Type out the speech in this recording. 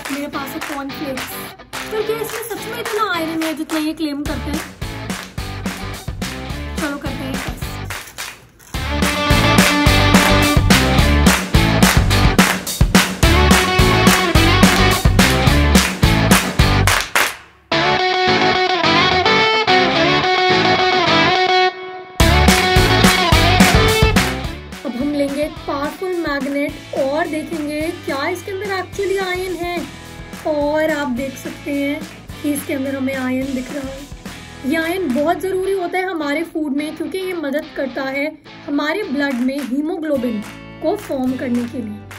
मेरे पास है कॉर्नफ्लेक्स, क्योंकि इसमें सच में इतना आयरन है जितना ये क्लेम करते हैं। चलो करते हैं टेस्ट। अब हम लेंगे एक पावरफुल मैग्नेट और देखेंगे क्या इसके अंदर एक्चुअली आयरन है। और आप देख सकते हैं कि इसके अंदर हमें आयरन दिख रहा है। ये आयरन बहुत ज़रूरी होता है हमारे फूड में, क्योंकि ये मदद करता है हमारे ब्लड में हीमोग्लोबिन को फॉर्म करने के लिए।